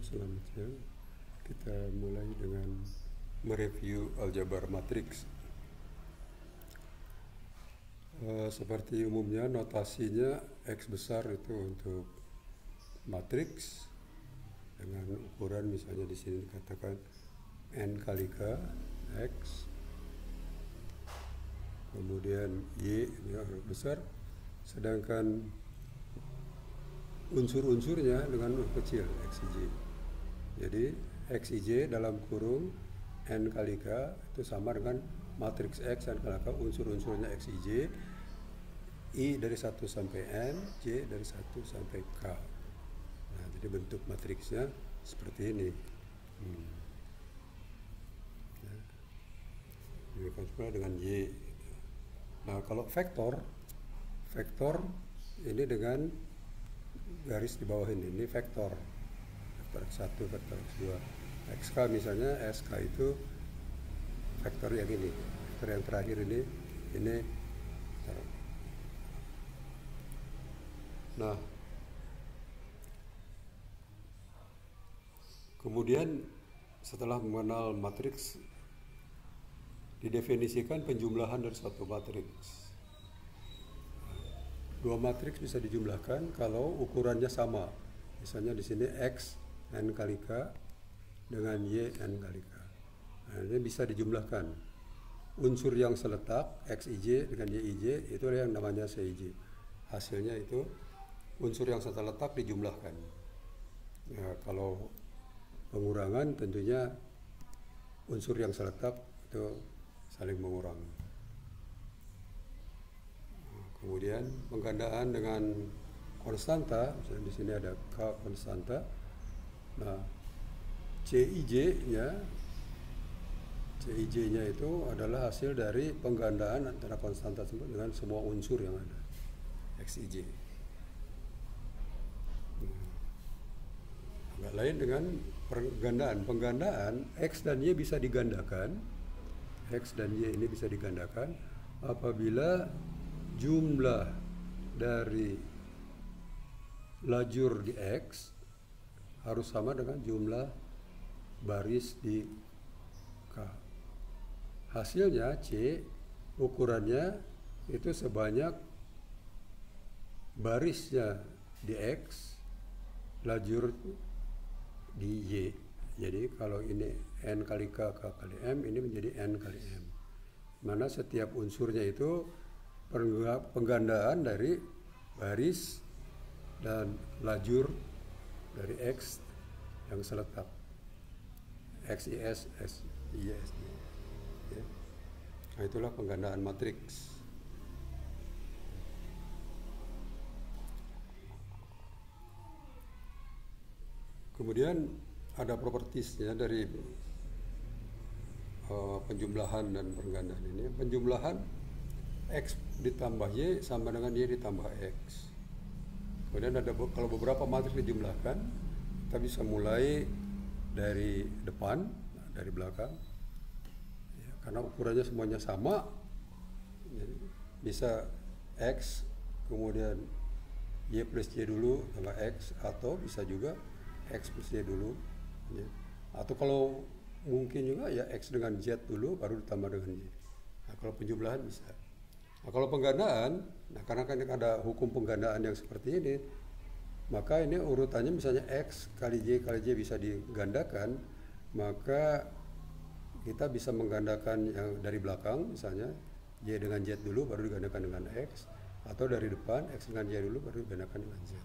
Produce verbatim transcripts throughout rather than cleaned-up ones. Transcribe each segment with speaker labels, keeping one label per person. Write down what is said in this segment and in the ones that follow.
Speaker 1: selanjutnya kita mulai dengan mereview aljabar matriks. Uh, seperti umumnya notasinya X besar itu untuk matriks dengan ukuran misalnya di sini dikatakan N kali K X, kemudian Y ini huruf besar, sedangkan unsur-unsurnya dengan huruf kecil X I J. Jadi X I J dalam kurung N kali K itu sama dengan matriks X N kali K, unsur-unsurnya X I J, I dari satu sampai N, J dari satu sampai K. Nah, jadi bentuk matriksnya seperti ini. Hmm. Ya. Demikian pula dengan Y. Nah, kalau vektor, vektor ini dengan garis di bawah ini, ini vektor. Vektor X satu, vektor X dua. X K misalnya, S K itu vektor yang ini. Vektor yang terakhir ini, ini. Nah, kemudian setelah mengenal matriks, didefinisikan penjumlahan dari suatu matriks. Dua matriks bisa dijumlahkan kalau ukurannya sama. Misalnya di sini X N kali K dengan Y N kali K. Nah, ini bisa dijumlahkan. Unsur yang seletak X I J dengan Y I J itu yang namanya C I J. Hasilnya itu unsur yang seletak dijumlahkan. Ya, kalau pengurangan tentunya unsur yang seletak itu saling mengurangi. Kemudian penggandaan dengan konstanta, misalnya di sini ada K konstanta. Nah, C I J-nya, C I J-nya itu adalah hasil dari penggandaan antara konstanta tersebut dengan semua unsur yang ada, X I J. Agak lain dengan penggandaan. Penggandaan X dan Y bisa digandakan. X dan Y ini bisa digandakan apabila jumlah dari lajur di X harus sama dengan jumlah baris di K. Hasilnya C, ukurannya itu sebanyak barisnya di X, lajur di Y. Jadi kalau ini N kali K, K kali M, ini menjadi N kali M. Mana setiap unsurnya itu penggandaan dari baris dan lajur dari X yang seletak. X I S, S I S. Ya. Nah, itulah penggandaan matriks. Kemudian ada propertisnya dari uh, penjumlahan dan penggandaan ini. Penjumlahan X ditambah Y sama dengan Y ditambah X. Kemudian ada kalau beberapa matriks dijumlahkan, kita bisa mulai dari depan, dari belakang, ya, karena ukurannya semuanya sama. Jadi bisa X kemudian Y plus Y dulu tambah X, atau bisa juga X plus Y dulu, ya. Atau kalau mungkin juga ya X dengan Z dulu baru ditambah dengan Y. Nah, kalau penjumlahan bisa. Nah, kalau penggandaan, nah karena kan ada hukum penggandaan yang seperti ini, maka ini urutannya misalnya X kali Y kali Y bisa digandakan, maka kita bisa menggandakan yang dari belakang, misalnya Y dengan Z dulu baru digandakan dengan X, atau dari depan X dengan Y dulu baru digandakan dengan Z.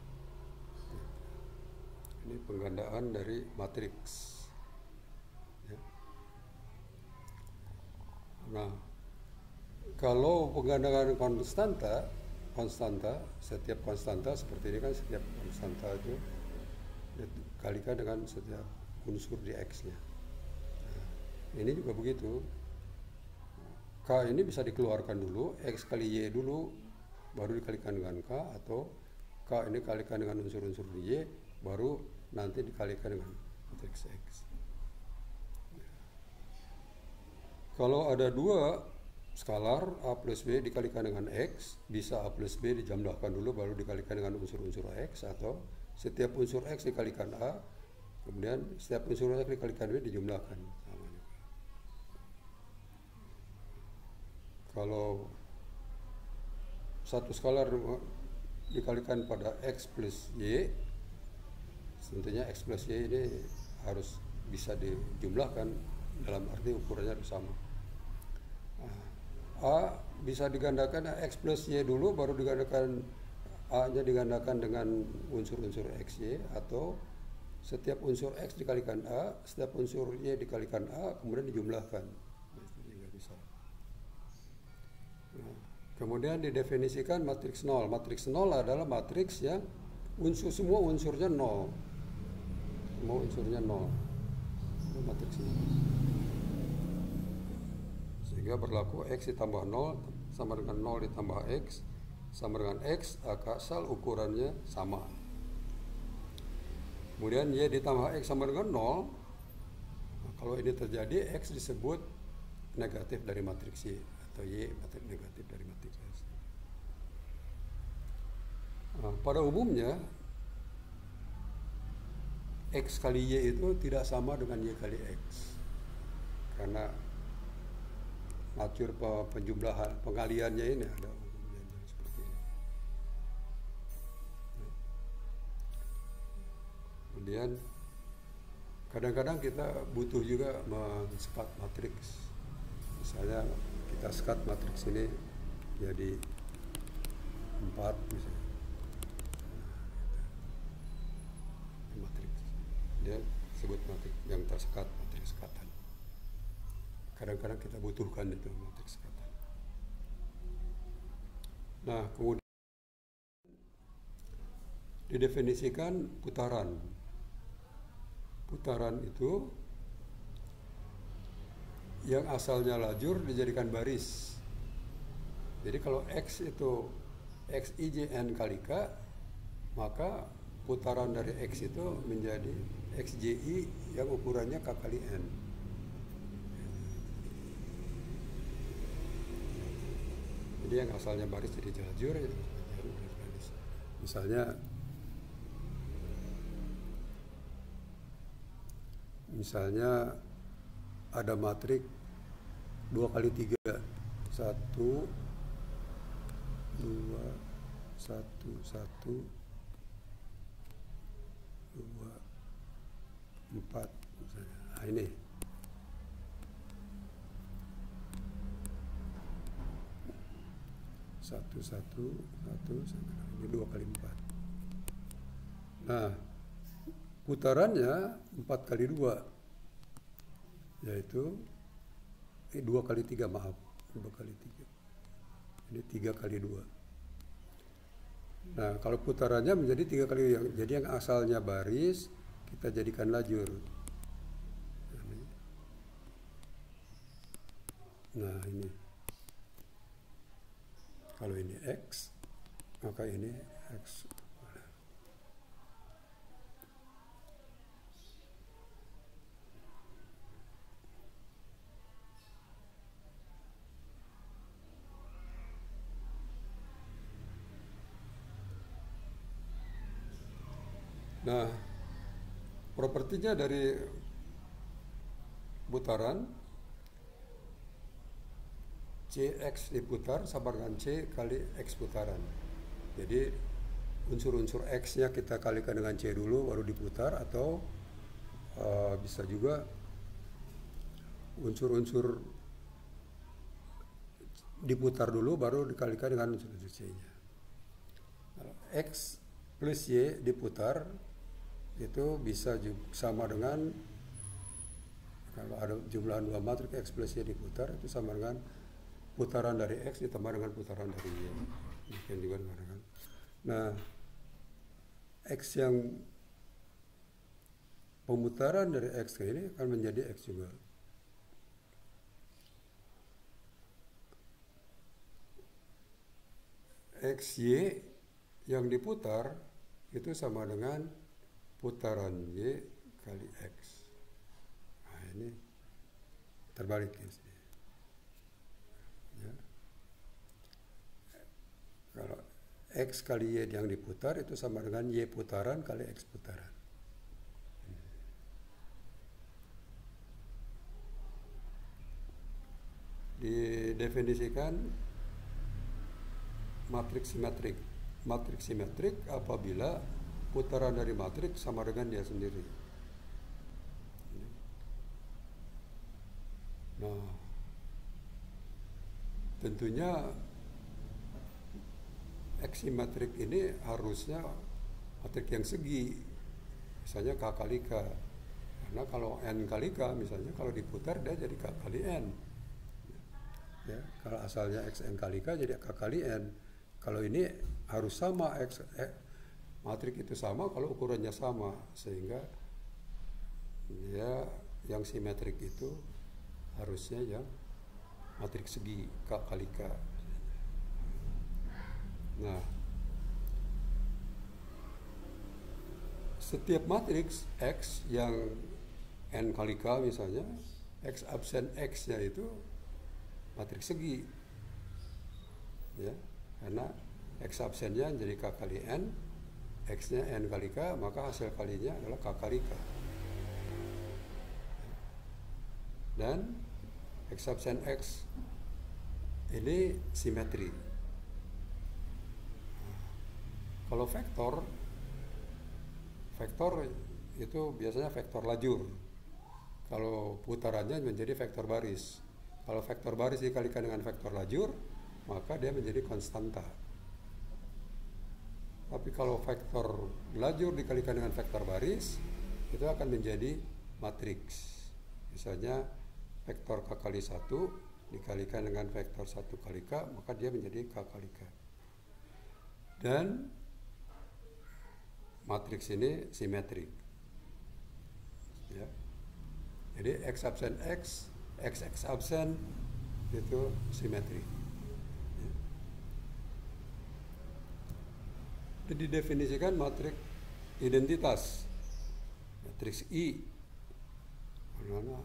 Speaker 1: Ini penggandaan dari matriks. Ya. Nah, kalau penggandaan konstanta, konstanta, setiap konstanta seperti ini kan setiap konstanta itu dikalikan dengan setiap unsur di X-nya. Nah, ini juga begitu. K ini bisa dikeluarkan dulu, X kali Y dulu, baru dikalikan dengan K, atau K ini kalikan dengan unsur-unsur di Y, baru nanti dikalikan dengan matriks X. Kalau ada dua skalar A plus B dikalikan dengan X, bisa A plus B dijumlahkan dulu baru dikalikan dengan unsur-unsur X, atau setiap unsur X dikalikan A, Kemudian setiap unsur X dikalikan Y dijumlahkan. Sama juga. Kalau satu skalar dikalikan pada X plus Y, tentunya X plus Y ini harus bisa dijumlahkan dalam arti ukurannya harus sama. A bisa digandakan X plus Y dulu, baru digandakan A-nya digandakan dengan unsur-unsur X, Y, atau setiap unsur X dikalikan A, setiap unsur Y dikalikan A, kemudian dijumlahkan. Itu juga bisa. Nah, kemudian didefinisikan matriks nol. Matriks nol adalah matriks yang unsur semua unsurnya nol. Semua unsurnya nol. Itu matriks nol. Sehingga berlaku X ditambah nol sama dengan nol ditambah X sama dengan X, asal ukurannya sama. Kemudian Y ditambah X sama dengan nol. Nah, kalau ini terjadi, X disebut negatif dari matriks Y, atau Y matriks negatif dari matriks X. Nah, pada umumnya X kali Y itu tidak sama dengan Y kali X, karena natur penjumlahan pengaliannya ini ada umumnya seperti ini. Kemudian kadang-kadang kita butuh juga men-skat matriks. Misalnya kita skat matriks ini jadi empat misalnya. Matriks. Dia sebut matriks yang tersekat, matriks sekatan. Kadang-kadang kita butuhkan itu matriks sekatan. Nah, kemudian didefinisikan putaran. Putaran itu yang asalnya lajur dijadikan baris. Jadi kalau X itu X I J N kali K, maka putaran dari X itu menjadi X J I yang ukurannya K kali N. Jadi yang asalnya baris jadi lajur, ya, misalnya misalnya ada matrik dua kali tiga, satu dua satu satu dua empat misalnya. Nah, ini satu satu satu ini dua kali empat. Nah, putarannya empat kali dua, yaitu eh, dua kali tiga, maaf, dua kali tiga. Ini tiga kali dua. Nah, kalau putarannya menjadi tiga kali, yang jadi yang asalnya baris kita jadikan lajur. Nah, ini. Kalau ini X, maka ini X. Nah, propertinya dari putaran C X diputar sama dengan C kali X putaran. Jadi unsur-unsur X-nya kita kalikan dengan C dulu baru diputar, atau uh, bisa juga unsur-unsur diputar dulu baru dikalikan dengan unsur-unsur C-nya. X plus Y diputar itu bisa juga sama dengan, kalau ada jumlah dua matriks X plus Y diputar itu sama dengan putaran dari X ditambah dengan putaran dari Y. Mungkin juga dengan. Nah, X yang pemutaran dari X ini akan menjadi X juga. X Y yang diputar itu sama dengan putaran Y kali X. Nah, ini terbalik ya. Ya. Kalau X kali Y yang diputar itu sama dengan Y putaran kali X putaran. didefinisikan matriks simetrik. Matriks simetrik apabila putaran dari matriks sama dengan dia sendiri. Nah, tentunya X simetrik ini harusnya matrik yang segi, misalnya K kali K. Karena kalau N kali K, misalnya kalau diputar dia jadi K kali N. Ya, kalau asalnya X N kali K jadi K kali N. Kalau ini harus sama, X, eh, matrik itu sama kalau ukurannya sama, sehingga ya yang simetrik itu harusnya yang matrik segi K kali K. Nah, setiap matriks X yang N kali K misalnya, X absen X-nya itu matriks segi. Ya, karena X absennya jadi K kali N, X-nya N kali K, maka hasil kalinya adalah K kali K. Dan X absen X ini simetri. Kalau vektor, vektor itu biasanya vektor lajur. Kalau putarannya menjadi vektor baris. Kalau vektor baris dikalikan dengan vektor lajur, maka dia menjadi konstanta. Tapi kalau vektor lajur dikalikan dengan vektor baris, itu akan menjadi matriks. Misalnya vektor K kali satu dikalikan dengan vektor satu kali K, maka dia menjadi K kali K. Dan matriks ini simetrik. Ya. Jadi X absen X, X X absen itu simetri. Ya. Dan didefinisikan matriks identitas, matriks I, karena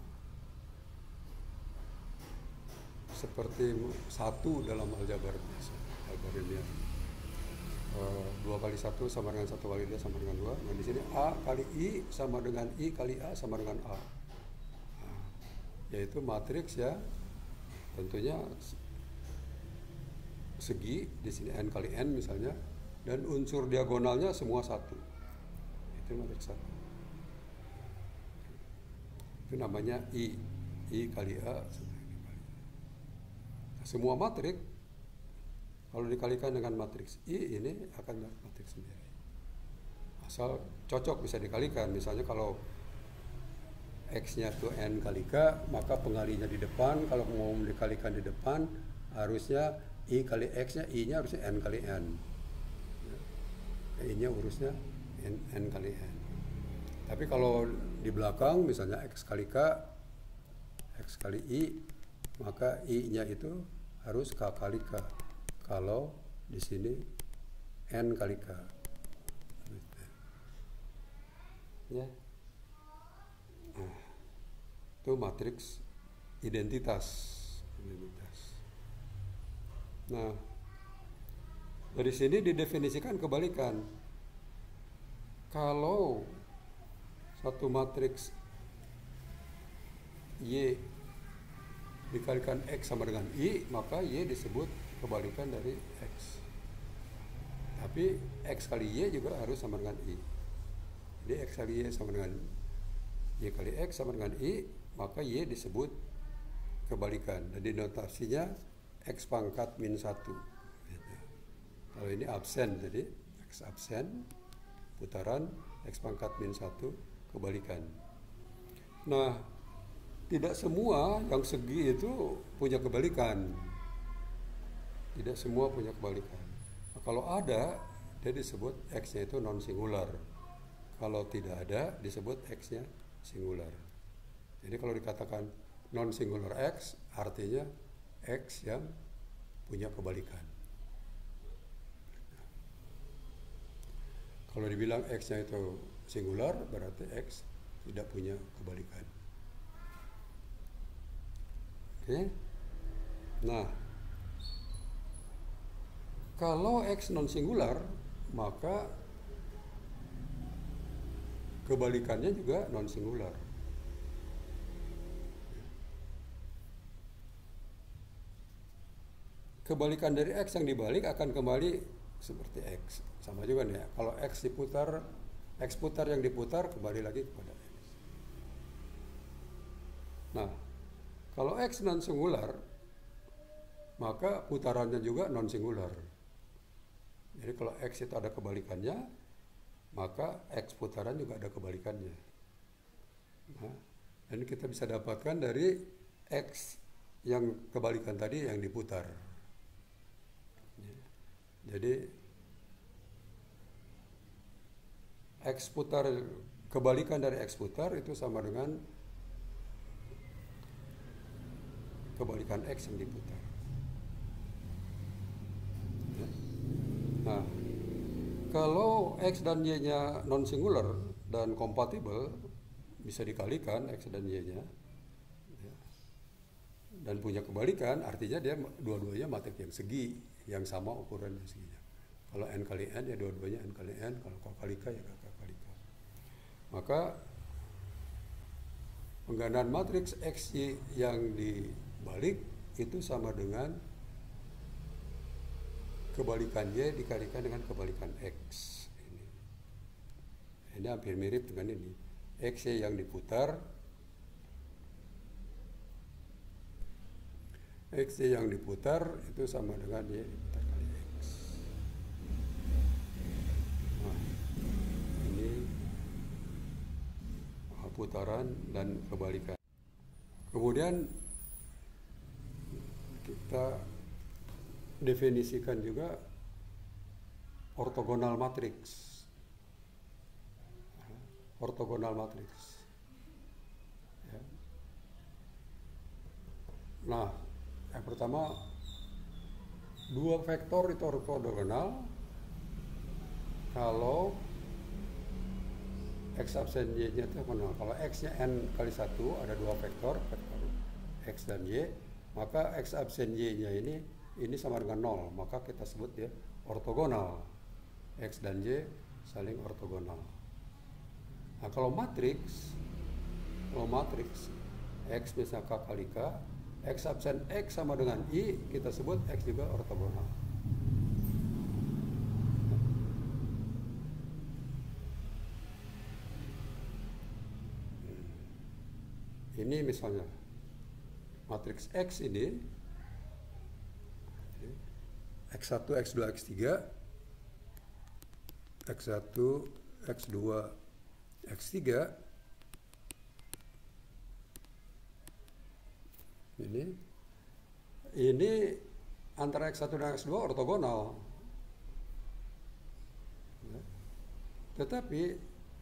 Speaker 1: seperti satu dalam aljabar biasa, aljabar linear. Uh, dua kali satu sama dengan satu kali dia sama dengan dua. Nah di sini A kali I sama dengan I kali A sama dengan A. Nah, yaitu matriks ya, tentunya segi, di sini N kali N misalnya, dan unsur diagonalnya semua satu. Itu matriks satu. Itu namanya I, I kali A. Nah, semua matriks kalau dikalikan dengan matriks I ini akan matriks sendiri. Asal cocok bisa dikalikan. Misalnya kalau X-nya itu N kali K, maka pengalinya di depan. Kalau mau dikalikan di depan, harusnya I kali X-nya, I-nya harusnya N kali N. I-nya urusnya N, N kali N. Tapi kalau di belakang, misalnya X kali K, X kali I, maka I-nya itu harus K kali K. Kalau di sini N kali K. Ya. Nah, itu matriks identitas. identitas. Nah, dari sini didefinisikan kebalikan. Kalau satu matriks Y dikalikan X sama dengan I, maka Y disebut kebalikan dari X. Tapi X kali Y juga harus sama dengan I. Jadi X kali Y sama dengan Y kali X sama dengan I, maka Y disebut kebalikan. Jadi notasinya X pangkat min satu. Gitu. Kalau ini absen, jadi X absen, putaran, X pangkat min satu, kebalikan. Nah, tidak semua yang segi itu punya kebalikan. Tidak semua punya kebalikan. Nah, kalau ada, dia disebut X-nya itu non-singular. Kalau tidak ada, disebut X-nya singular. Jadi kalau dikatakan non-singular X, artinya X yang punya kebalikan. Kalau dibilang X-nya itu singular, berarti X tidak punya kebalikan. Oke? Nah, kalau X non-singular, maka kebalikannya juga non-singular. kebalikan dari X yang dibalik akan kembali seperti X. Sama juga nih ya, kalau X diputar, X putar yang diputar kembali lagi kepada X. Nah, kalau X non singular, maka putarannya juga non singular. Jadi kalau X itu ada kebalikannya, maka X putaran juga ada kebalikannya. Nah, ini kita bisa dapatkan dari X yang kebalikan tadi yang diputar. Jadi X putar, kebalikan dari X putar itu sama dengan kebalikan X yang diputar. Nah, kalau X dan Y-nya non singular dan kompatibel, bisa dikalikan X dan Y-nya, ya, dan punya kebalikan, artinya dia dua-duanya matrik yang segi, yang sama ukurannya seginya. Kalau N kali N ya dua-duanya N kali N, kalau K kali K ya K kali K. Maka penggandaan matriks X Y yang dibalik itu sama dengan kebalikan Y dikalikan dengan kebalikan X. Ini, ini hampir mirip dengan ini. X Y yang diputar, X Y yang diputar itu sama dengan Y diputar kali X. Nah, ini putaran dan kebalikan. Kemudian kita definisikan juga ortogonal matriks. Ortogonal matriks. Ya. Nah, yang pertama, dua vektor itu ortogonal kalau X absen Y-nya itu ortogonal. Kalau X-nya N kali satu, ada dua vektor, vektor X dan Y, maka X absen Y-nya ini ini sama dengan nol, maka kita sebut dia ortogonal. X dan Y saling ortogonal. Nah, kalau matriks, kalau matriks X misalnya K kali K, X absen X sama dengan Y, kita sebut X juga ortogonal. Ini misalnya matriks X ini X satu, X dua, X tiga, X satu, X dua, X tiga, ini ini antara X satu dan X dua ortogonal, ya. Tetapi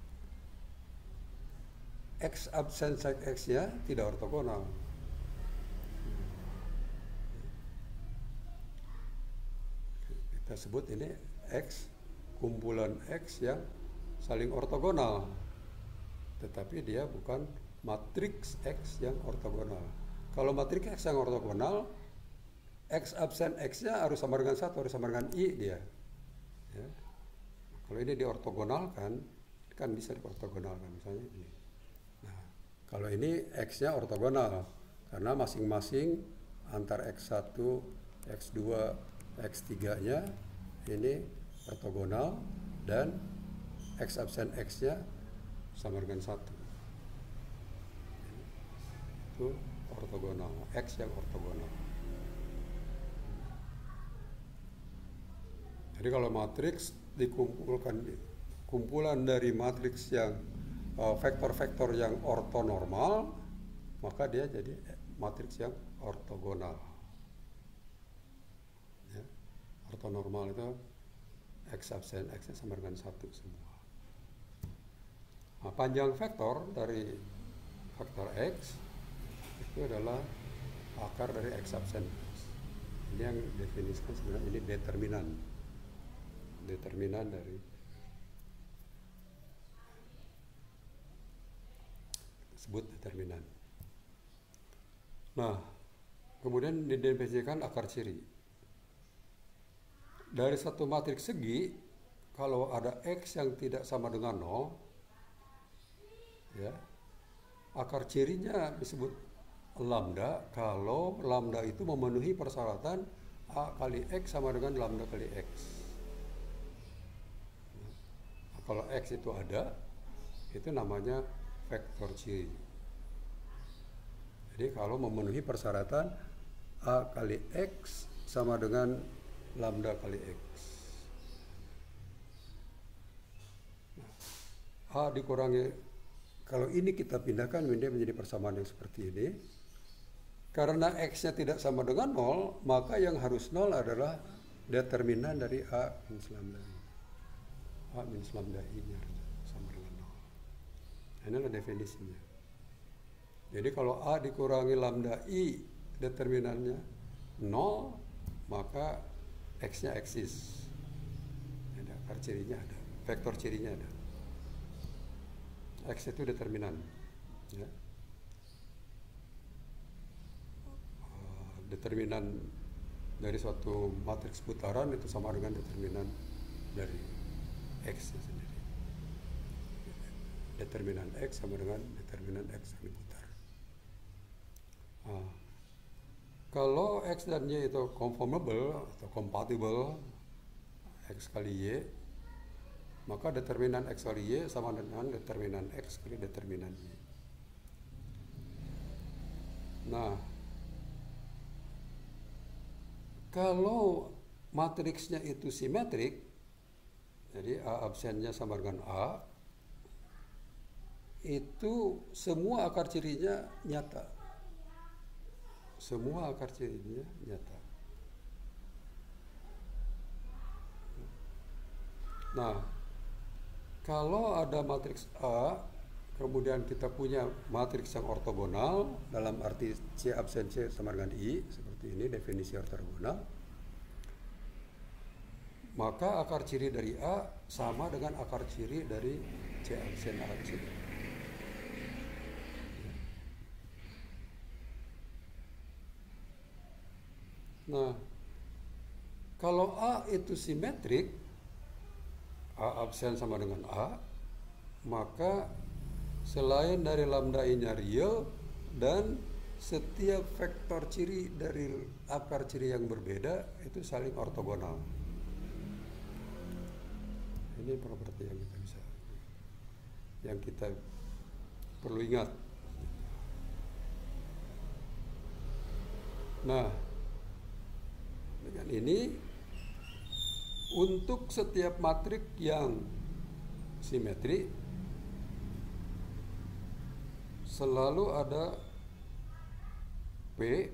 Speaker 1: X absen X-nya tidak ortogonal. Kita sebut ini X, kumpulan X yang saling ortogonal, tetapi dia bukan matriks X yang ortogonal. Kalau matriks X yang ortogonal, X absen X-nya harus sama dengan satu, harus sama dengan I dia. Ya. Kalau ini diortogonalkan, kan bisa diortogonalkan, misalnya ini. Nah, kalau ini X-nya ortogonal, karena masing-masing antar X satu, X dua, X tiga-nya ini ortogonal dan X absen X-nya sama dengan satu. Itu ortogonal, X yang ortogonal. Jadi kalau matriks dikumpulkan kumpulan dari matriks yang uh, vektor-vektor yang ortonormal, maka dia jadi matriks yang ortogonal. Ya. Ortonormal itu X absen X sama dengan satu semua. Nah, panjang vektor dari vektor X itu adalah akar dari X absen X. Ini yang definisikan sebenarnya ini determinan. Determinan dari sebut determinan. Nah, kemudian didefinisikan akar ciri. Dari satu matriks segi, kalau ada X yang tidak sama dengan nol, ya, akar cirinya disebut lambda kalau lambda itu memenuhi persyaratan A kali X sama dengan lambda kali X. Nah, kalau X itu ada, itu namanya vektor ciri. Jadi kalau memenuhi persyaratan A kali X sama dengan lambda kali X. Nah, A dikurangi, kalau ini kita pindahkan menjadi persamaan yang seperti ini. Karena X-nya tidak sama dengan nol, maka yang harus nol adalah determinan dari A minus lambda I. A minus lambda I-nya sama dengan nol. Ini adalah definisinya. Jadi kalau A dikurangi lambda I determinannya nol, maka X-nya eksis. Ada akar cirinya ada, vektor cirinya ada. X itu determinan. Ya. Determinan dari suatu matriks putaran itu sama dengan determinan dari X sendiri. Determinan X sama dengan determinan X yang diputar. Nah, kalau X dan Y itu conformable atau compatible X kali Y, maka determinan X kali Y sama dengan determinan X kali determinan Y. Nah, kalau matriksnya itu simetrik, jadi A absennya sama dengan A, itu semua akar cirinya nyata. Semua akar cirinya nyata. Nah, kalau ada matriks A, kemudian kita punya matriks yang ortogonal, dalam arti C absen C sama dengan I, seperti ini definisi ortogonal, maka akar ciri dari A sama dengan akar ciri dari C absen A C. Nah, kalau A itu simetrik, A absen sama dengan A, maka selain dari lambda I-nya real dan setiap vektor ciri dari akar ciri yang berbeda itu saling ortogonal. Ini properti yang kita bisa, yang kita perlu ingat. Nah, dengan ini untuk setiap matrik yang simetri selalu ada P,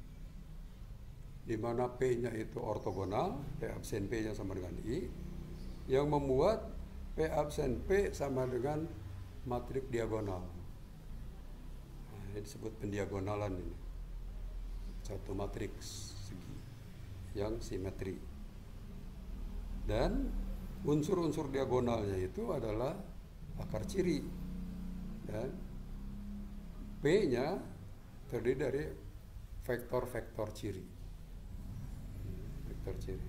Speaker 1: di mana P-nya itu ortogonal, P absen P-nya sama dengan I, yang membuat P absen P sama dengan matrik diagonal. Nah, ini disebut pendiagonalan ini. Satu matriks segi yang simetri. Dan unsur-unsur diagonalnya itu adalah akar ciri. Dan P-nya terdiri dari vektor-vektor ciri. Vektor ciri.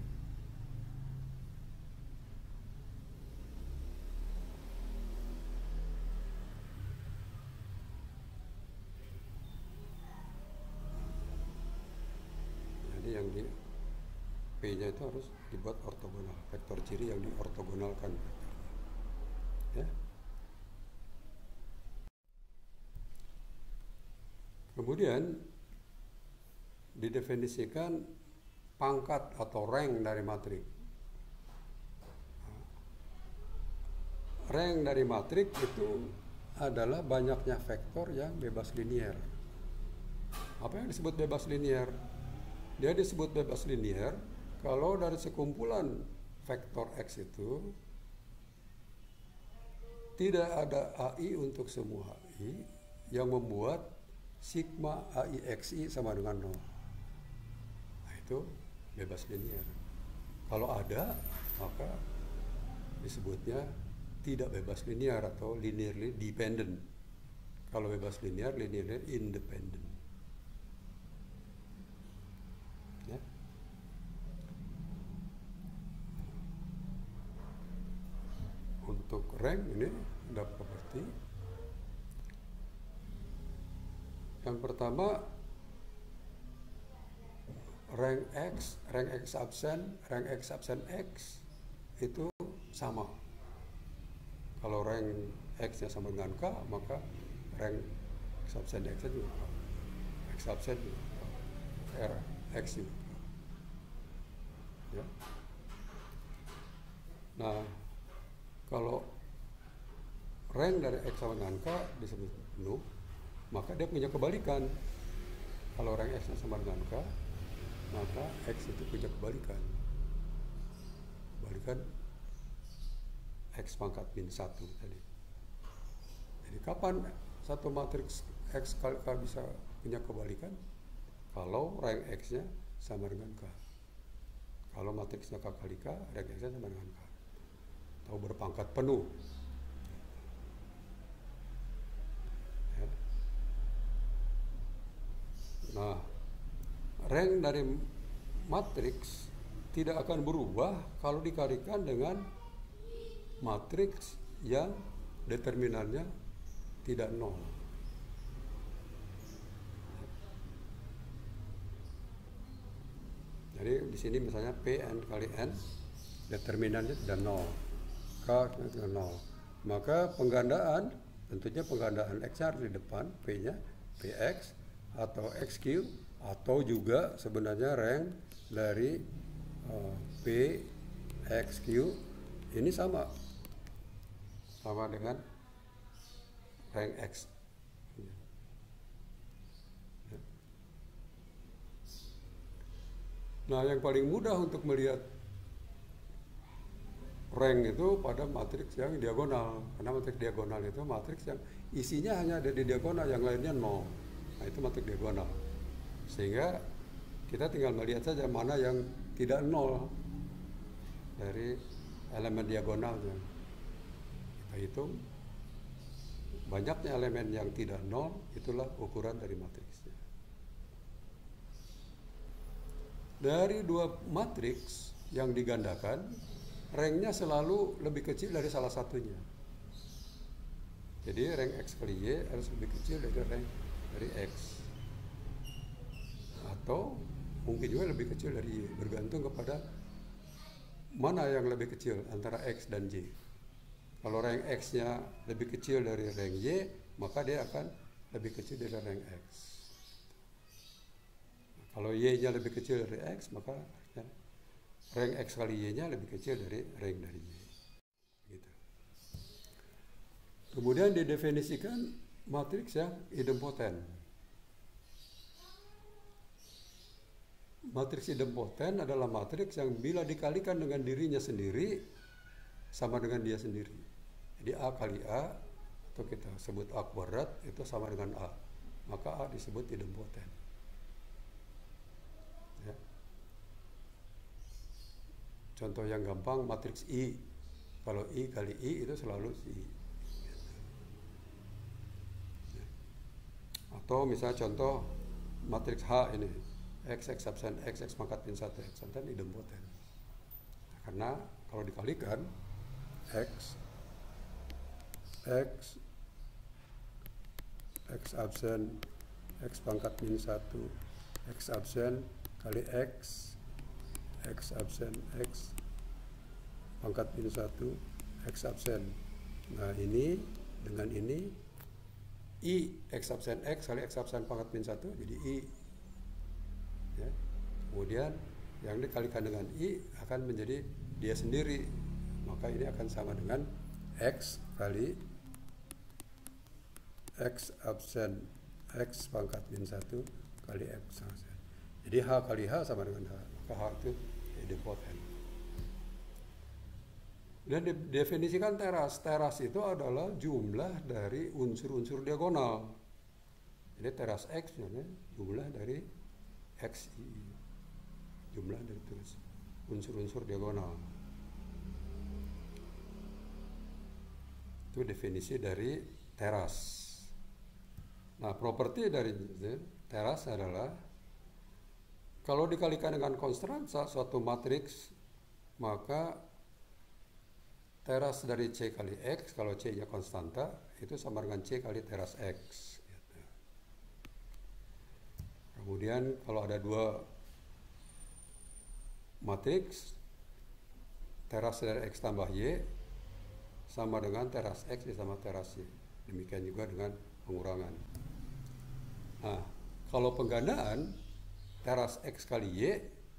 Speaker 1: Jadi yang di P-nya itu harus dibuat ortogonal, vektor ciri yang diortogonalkan vektornya. Ya. Kemudian didefinisikan pangkat atau rank dari matrik. Rank dari matrik itu adalah banyaknya vektor yang bebas linier. Apa yang disebut bebas linier? Dia disebut bebas linier kalau dari sekumpulan vektor X itu tidak ada A I untuk semua A I yang membuat sigma A I X I sama dengan nol. Nah, itu bebas linier. Kalau ada, maka disebutnya tidak bebas linier atau linearly dependent. Kalau bebas linier, linearly independent. Ya. Untuk rank ini ada properti. Yang pertama, rank X, rank X absen, rank X absen X itu sama. Kalau rank X-nya sama dengan K, maka rank X absen X-nya juga K. X absen juga K. R X juga K. Ya. Nah, kalau rank dari X sama dengan K disebut penuh, maka dia punya kebalikan. Kalau rank X sama dengan K, maka X itu punya kebalikan. Kebalikan X pangkat min satu tadi. Jadi kapan satu matriks X kali K bisa punya kebalikan? Kalau rank X-nya sama dengan K. Kalau matriksnya K kali K, rank X-nya sama dengan K. Atau berpangkat penuh. Ya. Nah, rank dari matriks tidak akan berubah kalau dikalikan dengan matriks yang determinannya tidak nol. Jadi di sini misalnya P n kali n determinannya tidak nol, K tidak nol. Maka penggandaan, tentunya penggandaan X-nya harus di depan, P-nya Px atau Xq, atau juga sebenarnya rank dari uh, P Xq ini sama sama dengan rank X. Nah, yang paling mudah untuk melihat rank itu pada matriks yang diagonal, karena matriks diagonal itu matriks yang isinya hanya ada di diagonal, yang lainnya nol. Nah, itu matriks diagonal. Sehingga kita tinggal melihat saja mana yang tidak nol dari elemen diagonalnya. Kita hitung banyaknya elemen yang tidak nol, itulah ukuran dari matriksnya. Dari dua matriks yang digandakan, ranknya selalu lebih kecil dari salah satunya. Jadi rank X kali Y harus lebih kecil dari rank dari X. Atau mungkin juga lebih kecil dari Y, bergantung kepada mana yang lebih kecil antara X dan Y. Kalau rank X-nya lebih kecil dari rank Y, maka dia akan lebih kecil dari rank X. Kalau Y-nya lebih kecil dari X, maka rank X kali Y-nya lebih kecil dari rank dari Y. Gitu. Kemudian didefinisikan matriks yang idempoten. Matriks idempoten adalah matriks yang bila dikalikan dengan dirinya sendiri, sama dengan dia sendiri. Jadi A kali A, atau kita sebut A kuadrat, itu sama dengan A. Maka A disebut idempoten. Ya. Contoh yang gampang, matriks I. Kalau I kali I itu selalu I. Ya. Atau misalnya contoh matriks H ini, X, X absen X, X pangkat min satu, X absen idempoten. Karena kalau dikalikan, X, X, X absen X pangkat min satu, X absen kali X, X absen X pangkat min satu, X absen. Nah, ini dengan ini I X absen X kali X absen pangkat min satu jadi I. Ya. Kemudian yang dikalikan dengan I akan menjadi dia sendiri. Maka ini akan sama dengan X kali X absen X pangkat min satu kali X absen. Jadi H kali H sama dengan H. Maka H itu idempoten. Dan didefinisikan teras. Teras itu adalah jumlah dari unsur-unsur diagonal. Jadi teras X namanya jumlah dari X I. Jumlah dari terus unsur-unsur diagonal. Itu definisi dari teras. Nah, properti dari teras adalah kalau dikalikan dengan konstan suatu matriks, maka teras dari C kali X, kalau C-nya konstanta, itu sama dengan C kali teras X. Gitu. Kemudian kalau ada dua matriks teras dari X tambah Y sama dengan teras X sama teras Y. Demikian juga dengan pengurangan. Nah, kalau penggandaan teras X kali Y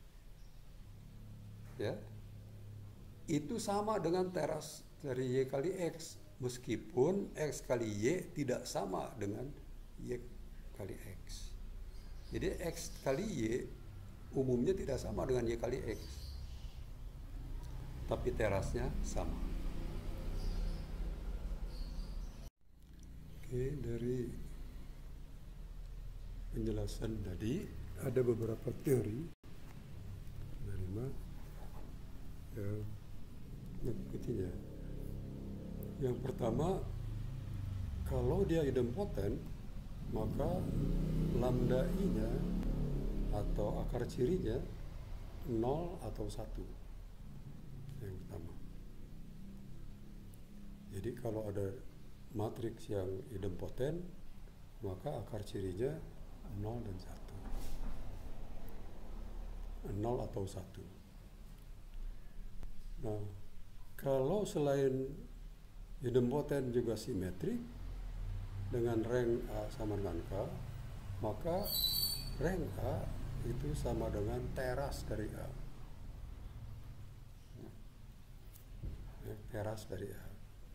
Speaker 1: ya, itu sama dengan teras dari Y kali X, meskipun X kali Y tidak sama dengan Y kali X. Jadi X kali Y umumnya tidak sama dengan Y kali X, tapi terasnya sama. Oke, dari penjelasan tadi ada beberapa teori menerima ya, mengikutinya. Yang pertama, kalau dia idempoten, maka lambda I-nya atau akar cirinya nol atau satu. Yang pertama. Jadi kalau ada matriks yang idempoten, maka akar cirinya nol dan satu. nol atau satu. Nah, kalau selain idempoten juga simetrik dengan rank A sama dengan K, maka rank A itu sama dengan teras dari A. Ya, teras dari A.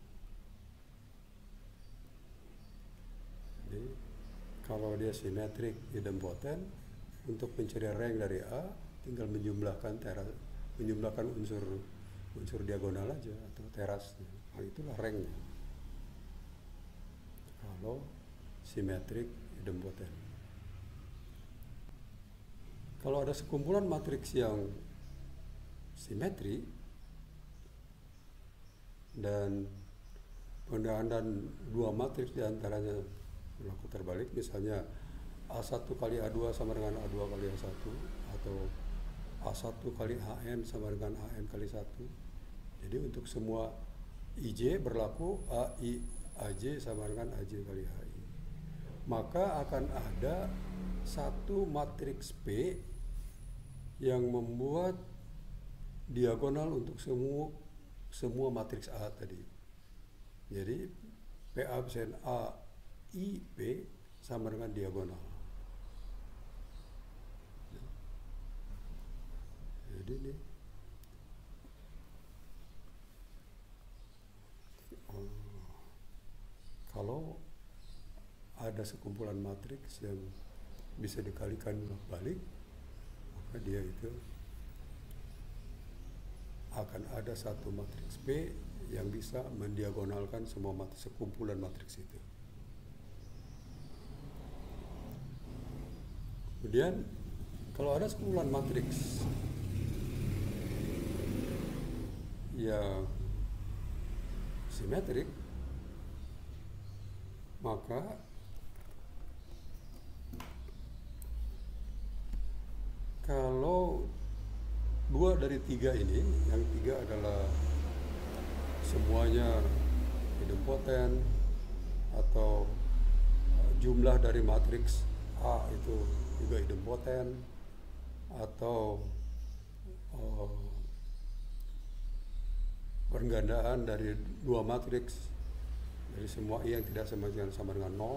Speaker 1: Jadi kalau dia simetrik idempoten, untuk mencari rank dari A tinggal menjumlahkan teras, menjumlahkan unsur unsur diagonal aja atau terasnya. Nah, itulah ranknya. Kalau simetrik idempoten. Kalau ada sekumpulan matriks yang simetri dan penggandaan dua matriks diantaranya berlaku terbalik, misalnya A satu kali A dua sama dengan A dua kali A satu, atau A satu kali A N sama dengan A N kali satu. Jadi untuk semua I J berlaku A I A J sama dengan A J kali A I. Maka akan ada satu matriks P yang membuat diagonal untuk semua semua matriks A tadi. Jadi P absen A I P sama dengan diagonal. Jadi ini kalau ada sekumpulan matriks yang bisa dikalikan balik, maka dia itu akan ada satu matriks P yang bisa mendiagonalkan semua matriks, sekumpulan matriks itu. Kemudian kalau ada sekumpulan matriks yang simetrik, maka kalau dua dari tiga ini, yang tiga adalah semuanya idempoten atau jumlah dari matriks A itu juga idempoten, atau uh, penggandaan dari dua matriks dari semua I yang tidak sama dengan sama dengan nol.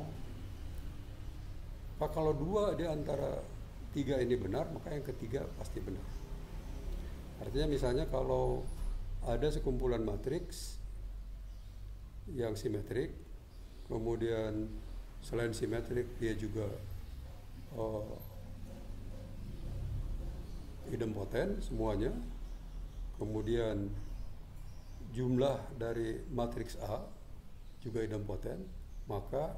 Speaker 1: Maka kalau dua di antara tiga ini benar, maka yang ketiga pasti benar. Artinya misalnya kalau ada sekumpulan matriks yang simetrik, kemudian selain simetrik dia juga uh, idempoten semuanya, kemudian jumlah dari matriks A juga idempoten, maka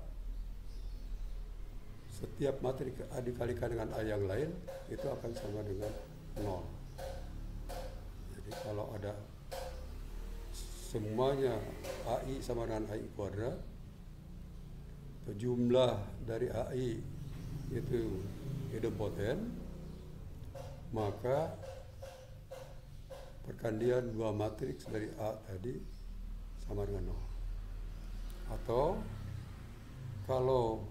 Speaker 1: setiap matriks A dikalikan dengan A yang lain itu akan sama dengan nol. Jadi kalau ada semuanya A I sama dengan A I kuadrat, atau jumlah dari A I itu idempoten, maka pergantian dua matriks dari A tadi sama dengan nol. Atau kalau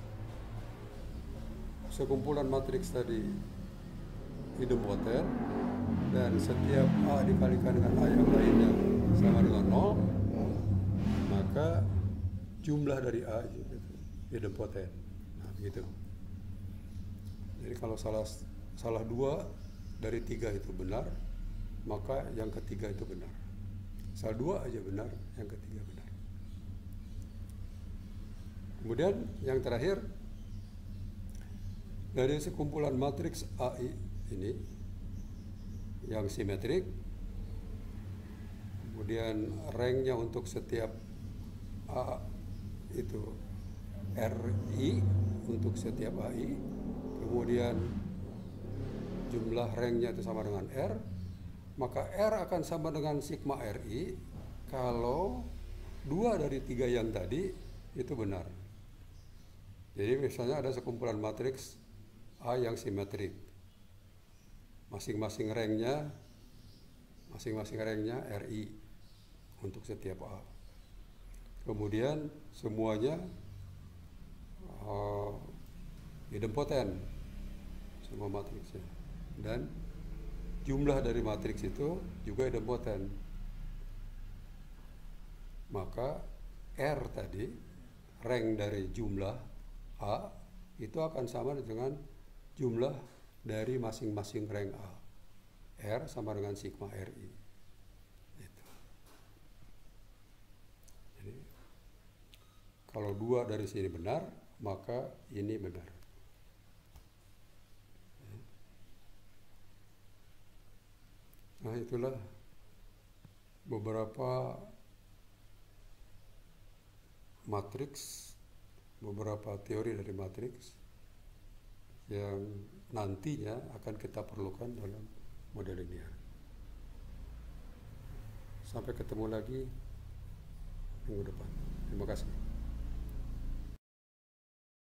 Speaker 1: sekumpulan matriks tadi idempoten, dan setiap A dikalikan dengan A yang lainnya sama dengan nol, maka jumlah dari A itu idempoten. Nah, begitu. Jadi kalau salah salah dua dari tiga itu benar, maka yang ketiga itu benar. Salah dua aja benar, yang ketiga benar. Kemudian yang terakhir, dari sekumpulan matriks A I ini yang simetrik, kemudian ranknya untuk setiap A itu R I untuk setiap A I, kemudian jumlah ranknya itu sama dengan R, maka R akan sama dengan sigma R I kalau dua dari tiga yang tadi itu benar. Jadi misalnya ada sekumpulan matriks A yang simetrik, masing-masing ranknya masing-masing ranknya R I untuk setiap A. Kemudian semuanya uh, idempoten semua matriksnya, dan jumlah dari matriks itu juga idempoten. Maka R tadi, rank dari jumlah A itu akan sama dengan jumlah dari masing-masing rank A. R sama dengan sigma R I. Itu. Jadi kalau dua dari sini benar, maka ini benar. Nah, itulah beberapa matriks, beberapa teori dari matriks yang nantinya akan kita perlukan dalam model linear. Sampai ketemu lagi minggu depan. Terima kasih.